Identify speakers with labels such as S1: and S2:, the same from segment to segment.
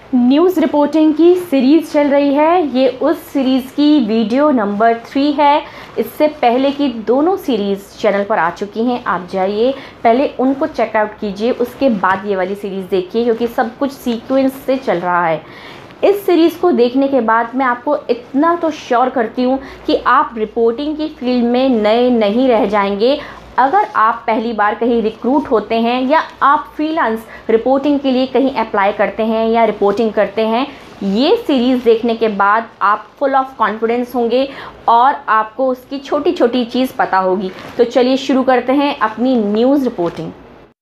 S1: News reporting की series चल रही है। ये उस सीरीज़ की वीडियो नंबर 3 है। इससे पहले की दोनों सीरीज़ चैनल पर आ चुकी हैं। आप जाइए पहले उनको चेकआउट कीजिए, उसके बाद ये वाली सीरीज़ देखिए, क्योंकि सब कुछ सीक्वेंस से चल रहा है। इस सीरीज़ को देखने के बाद मैं आपको इतना तो श्योर करती हूँ कि आप रिपोर्टिंग की फील्ड में नए नहीं रह जाएंगे। अगर आप पहली बार कहीं रिक्रूट होते हैं या आप फ्रीलांस रिपोर्टिंग के लिए कहीं अप्लाई करते हैं या रिपोर्टिंग करते हैं, ये सीरीज़ देखने के बाद आप फुल ऑफ कॉन्फिडेंस होंगे और आपको उसकी छोटी छोटी चीज़ पता होगी। तो चलिए शुरू करते हैं अपनी न्यूज़ रिपोर्टिंग।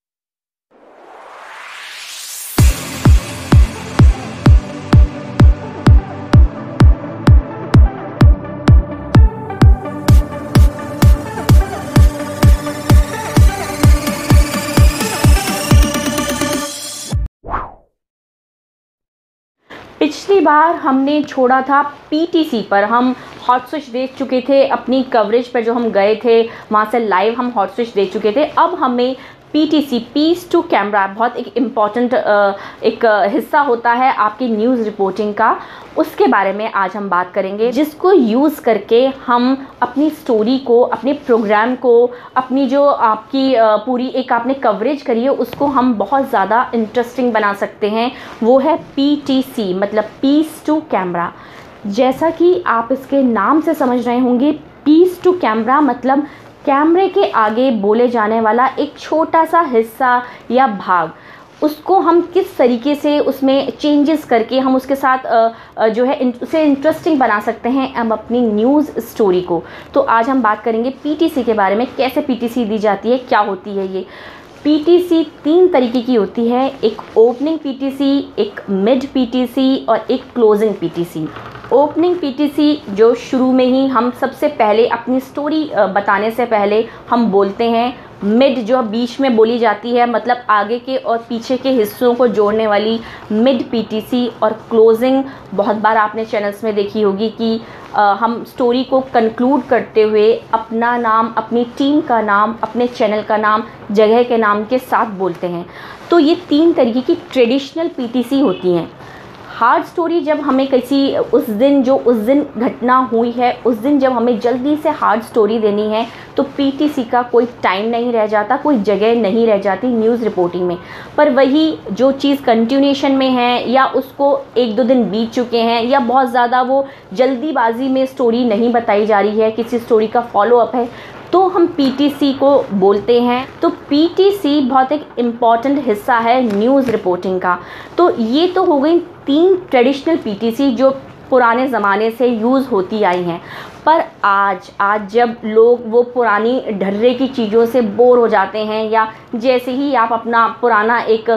S1: पिछली बार हमने छोड़ा था पीटीसी पर। हम हॉट स्विच दे चुके थे, अपनी कवरेज पर जो हम गए थे वहाँ से लाइव हम हॉट स्विच दे चुके थे। अब हमें पीटीसी, पीस टू कैमरा, बहुत एक इम्पॉर्टेंट एक हिस्सा होता है आपकी न्यूज़ रिपोर्टिंग का। उसके बारे में आज हम बात करेंगे, जिसको यूज़ करके हम अपनी स्टोरी को, अपने प्रोग्राम को, अपनी जो आपकी पूरी एक आपने कवरेज करी है उसको हम बहुत ज़्यादा इंटरेस्टिंग बना सकते हैं। वो है पीटीसी, मतलब पीस टू कैमरा। जैसा कि आप इसके नाम से समझ रहे होंगे, पीस टू कैमरा मतलब कैमरे के आगे बोले जाने वाला एक छोटा सा हिस्सा या भाग, उसको हम किस तरीके से उसमें चेंजेस करके हम उसके साथ जो है उसे इंटरेस्टिंग बना सकते हैं हम अपनी न्यूज़ स्टोरी को। तो आज हम बात करेंगे पीटीसी के बारे में, कैसे पीटीसी दी जाती है, क्या होती है ये पीटीसी। 3 तरीके की होती है, एक ओपनिंग पीटीसी, एक मिड पीटीसी और एक क्लोजिंग पीटीसी। ओपनिंग पीटीसी जो शुरू में ही हम सबसे पहले अपनी स्टोरी बताने से पहले हम बोलते हैं। मिड जो बीच में बोली जाती है, मतलब आगे के और पीछे के हिस्सों को जोड़ने वाली मिड पीटीसी। और क्लोजिंग बहुत बार आपने चैनल्स में देखी होगी कि हम स्टोरी को कंक्लूड करते हुए अपना नाम, अपनी टीम का नाम, अपने चैनल का नाम, जगह के नाम के साथ बोलते हैं। तो ये 3 तरीके की ट्रेडिशनल पीटीसी होती हैं। हार्ड स्टोरी जब हमें किसी उस दिन घटना हुई है, उस दिन जब हमें जल्दी से हार्ड स्टोरी देनी है, तो पीटीसी का कोई टाइम नहीं रह जाता, कोई जगह नहीं रह जाती न्यूज़ रिपोर्टिंग में। पर वही जो चीज़ कंटिन्यूएशन में है या उसको 1-2 दिन बीत चुके हैं या बहुत ज़्यादा वो जल्दीबाजी में स्टोरी नहीं बताई जा रही है, किसी स्टोरी का फॉलोअप है, तो हम पीटीसी को बोलते हैं। तो पीटीसी बहुत एक इम्पॉर्टेंट हिस्सा है न्यूज़ रिपोर्टिंग का। तो ये तो हो गई 3 ट्रेडिशनल पीटीसी जो पुराने ज़माने से यूज़ होती आई हैं। पर आज जब लोग वो पुरानी ढर्रे की चीज़ों से बोर हो जाते हैं, या जैसे ही आप अपना पुराना एक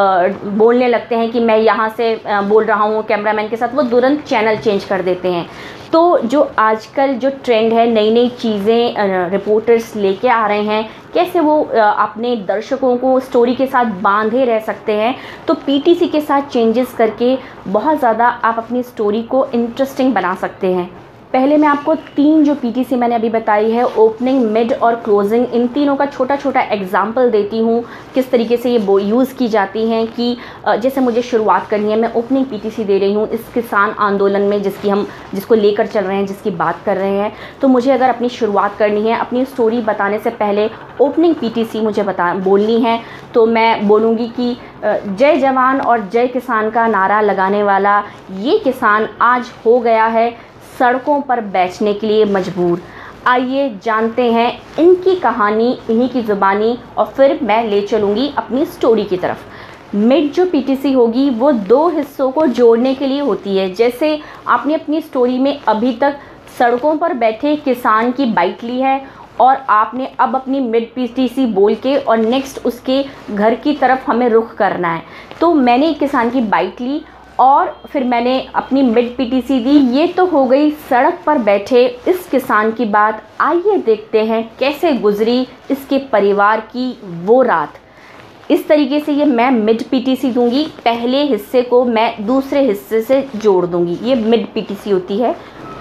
S1: बोलने लगते हैं कि मैं यहाँ से बोल रहा हूँ कैमरामैन के साथ, वो तुरंत चैनल चेंज कर देते हैं। तो जो आजकल जो ट्रेंड है, नई नई चीज़ें रिपोर्टर्स लेके आ रहे हैं, कैसे वो अपने दर्शकों को स्टोरी के साथ बांधे रह सकते हैं, तो पीटीसी के साथ चेंजेस करके बहुत ज़्यादा आप अपनी स्टोरी को इंटरेस्टिंग बना सकते हैं। पहले मैं आपको 3 जो पीटीसी मैंने अभी बताई है, ओपनिंग, मिड और क्लोजिंग, इन तीनों का छोटा छोटा एग्जाम्पल देती हूँ किस तरीके से ये यूज़ की जाती हैं। कि जैसे मुझे शुरुआत करनी है, मैं ओपनिंग पीटीसी दे रही हूँ इस किसान आंदोलन में जिसको लेकर चल रहे हैं, जिसकी बात कर रहे हैं। तो मुझे अगर अपनी शुरुआत करनी है, अपनी स्टोरी बताने से पहले ओपनिंग पीटीसी मुझे बोलनी है, तो मैं बोलूँगी कि जय जवान और जय किसान का नारा लगाने वाला ये किसान आज हो गया है सड़कों पर बैठने के लिए मजबूर। आइए जानते हैं इनकी कहानी, इन्हीं की ज़ुबानी, और फिर मैं ले चलूँगी अपनी स्टोरी की तरफ। मिड जो पीटीसी होगी वो 2 हिस्सों को जोड़ने के लिए होती है। जैसे आपने अपनी स्टोरी में अभी तक सड़कों पर बैठे किसान की बाइट ली है और आपने अब अपनी मिड पीटीसी बोल के और नेक्स्ट उसके घर की तरफ हमें रुख करना है। तो मैंने एक किसान की बाइट ली और फिर मैंने अपनी मिड पीटीसी दी। ये तो हो गई सड़क पर बैठे इस किसान की बात। आइए देखते हैं कैसे गुजरी इसके परिवार की वो रात। इस तरीके से ये मैं मिड पीटीसी दूंगी, पहले हिस्से को मैं दूसरे हिस्से से जोड़ दूंगी। ये मिड पीटीसी होती है।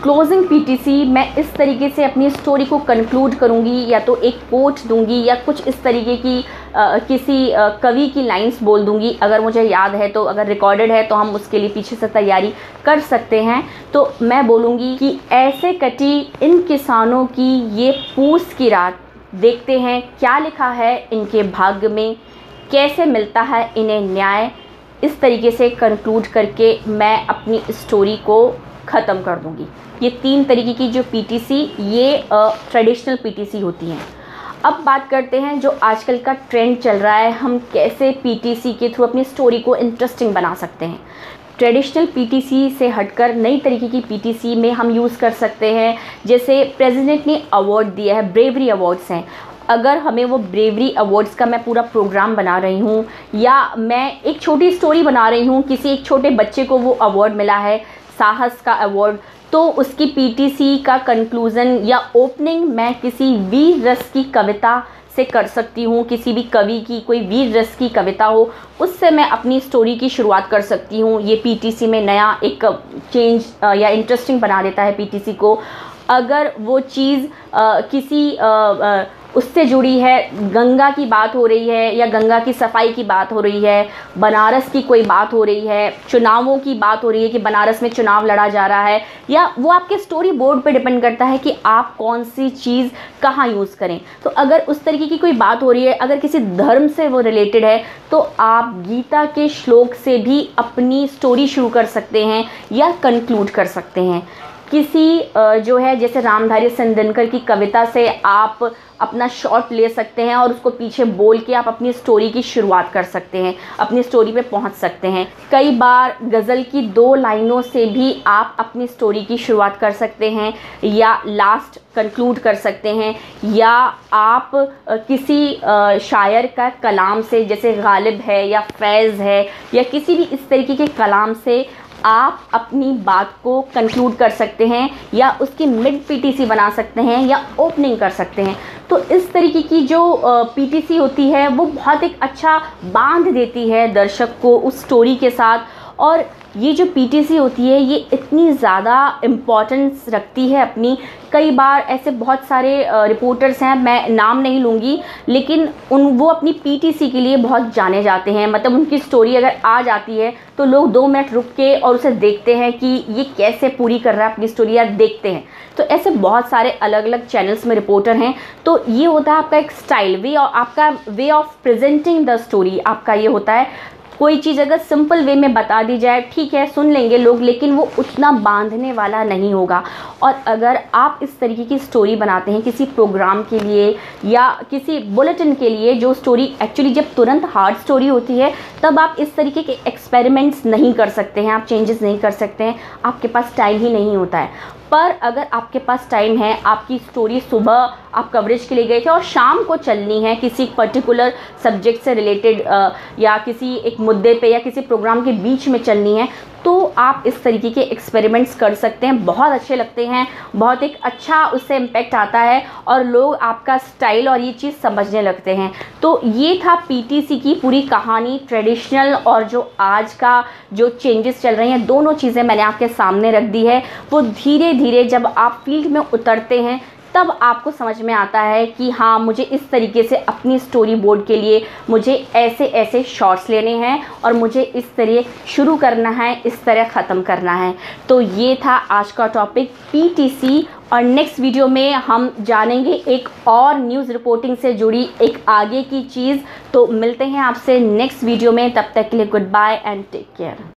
S1: क्लोजिंग पीटीसी मैं इस तरीके से अपनी स्टोरी को कंक्लूड करूँगी, या तो एक कोट दूंगी या कुछ इस तरीके की किसी कवि की लाइंस बोल दूंगी, अगर मुझे याद है तो, अगर रिकॉर्डेड है तो हम उसके लिए पीछे से तैयारी कर सकते हैं। तो मैं बोलूँगी कि ऐसे कटी इन किसानों की ये पूस की रात, देखते हैं क्या लिखा है इनके भाग्य में, कैसे मिलता है इन्हें न्याय। इस तरीके से कंक्लूड करके मैं अपनी स्टोरी को ख़त्म कर दूंगी। ये 3 तरीके की जो पीटीसी, ये ट्रेडिशनल पीटीसी होती हैं। अब बात करते हैं जो आजकल का ट्रेंड चल रहा है, हम कैसे पीटीसी के थ्रू अपनी स्टोरी को इंटरेस्टिंग बना सकते हैं। ट्रेडिशनल पीटीसी से हटकर नई तरीके की पीटीसी में हम यूज़ कर सकते हैं, जैसे प्रेसिडेंट ने अवार्ड दिया है, ब्रेवरी अवार्ड्स हैं। अगर हमें वो ब्रेवरी अवार्ड्स का मैं पूरा प्रोग्राम बना रही हूँ, या मैं एक छोटी स्टोरी बना रही हूँ, किसी एक छोटे बच्चे को वो अवार्ड मिला है, साहस का अवार्ड, तो उसकी पीटीसी का कंक्लूज़न या ओपनिंग मैं किसी वीर रस की कविता से कर सकती हूँ। किसी भी कवि की कोई वीर रस की कविता हो, उससे मैं अपनी स्टोरी की शुरुआत कर सकती हूँ। ये पीटीसी में नया एक चेंज या इंटरेस्टिंग बना देता है पीटीसी को। अगर वो चीज़ किसी उससे जुड़ी है, गंगा की बात हो रही है या गंगा की सफाई की बात हो रही है, बनारस की कोई बात हो रही है, चुनावों की बात हो रही है कि बनारस में चुनाव लड़ा जा रहा है, या वो आपके स्टोरी बोर्ड पे डिपेंड करता है कि आप कौन सी चीज़ कहाँ यूज़ करें। तो अगर उस तरीके की कोई बात हो रही है, अगर किसी धर्म से वो रिलेटेड है, तो आप गीता के श्लोक से भी अपनी स्टोरी शुरू कर सकते हैं या कंक्लूड कर सकते हैं। किसी जो है जैसे रामधारी सिंह दिनकर की कविता से आप अपना शॉट ले सकते हैं और उसको पीछे बोल के आप अपनी स्टोरी की शुरुआत कर सकते हैं, अपनी स्टोरी पे पहुंच सकते हैं। कई बार गज़ल की 2 लाइनों से भी आप अपनी स्टोरी की शुरुआत कर सकते हैं या लास्ट कंक्लूड कर सकते हैं, या आप किसी शायर का कलाम से, जैसे गालिब है या फैज़ है या किसी भी इस तरीके के कलाम से आप अपनी बात को कंक्लूड कर सकते हैं, या उसकी मिड पीटीसी बना सकते हैं या ओपनिंग कर सकते हैं। तो इस तरीके की जो पीटीसी होती है वो बहुत एक अच्छा बांध देती है दर्शक को उस स्टोरी के साथ। और ये जो पीटीसी होती है ये इतनी ज़्यादा इम्पॉर्टेंस रखती है अपनी। कई बार ऐसे बहुत सारे रिपोर्टर्स हैं, मैं नाम नहीं लूँगी, लेकिन वो अपनी पीटीसी के लिए बहुत जाने जाते हैं। मतलब उनकी स्टोरी अगर आ जाती है तो लोग 2 मिनट रुक के और उसे देखते हैं कि ये कैसे पूरी कर रहा है अपनी स्टोरी, या देखते हैं। तो ऐसे बहुत सारे अलग अलग चैनल्स में रिपोर्टर हैं। तो ये होता है आपका एक स्टाइल वे, और आपका way of presenting the story आपका ये होता है। कोई चीज़ अगर सिंपल वे में बता दी जाए, ठीक है, सुन लेंगे लोग, लेकिन वो उतना बांधने वाला नहीं होगा। और अगर आप इस तरीके की स्टोरी बनाते हैं किसी प्रोग्राम के लिए या किसी बुलेटिन के लिए, जो स्टोरी एक्चुअली जब तुरंत हार्ड स्टोरी होती है, तब आप इस तरीके के एक्सपेरिमेंट्स नहीं कर सकते हैं, आप चेंजेस नहीं कर सकते हैं, आपके पास टाइम ही नहीं होता है। पर अगर आपके पास टाइम है, आपकी स्टोरी सुबह आप कवरेज के लिए गए थे और शाम को चलनी है किसी पर्टिकुलर सब्जेक्ट से रिलेटेड, या किसी एक मुद्दे पे या किसी प्रोग्राम के बीच में चलनी है, तो आप इस तरीके के एक्सपेरिमेंट्स कर सकते हैं। बहुत अच्छे लगते हैं, बहुत एक अच्छा उससे इम्पैक्ट आता है और लोग आपका स्टाइल और ये चीज़ समझने लगते हैं। तो ये था पीटीसी की पूरी कहानी। ट्रेडिशनल और जो आज का जो चेंजेस चल रही हैं, दोनों चीज़ें मैंने आपके सामने रख दी है। वो धीरे धीरे जब आप फील्ड में उतरते हैं तब आपको समझ में आता है कि हाँ, मुझे इस तरीके से अपनी स्टोरी बोर्ड के लिए मुझे ऐसे ऐसे शॉट्स लेने हैं और मुझे इस तरह शुरू करना है, इस तरह ख़त्म करना है। तो ये था आज का टॉपिक पीटीसी। और नेक्स्ट वीडियो में हम जानेंगे एक और न्यूज़ रिपोर्टिंग से जुड़ी एक आगे की चीज़। तो मिलते हैं आपसे नेक्स्ट वीडियो में, तब तक के लिए goodbye and take care.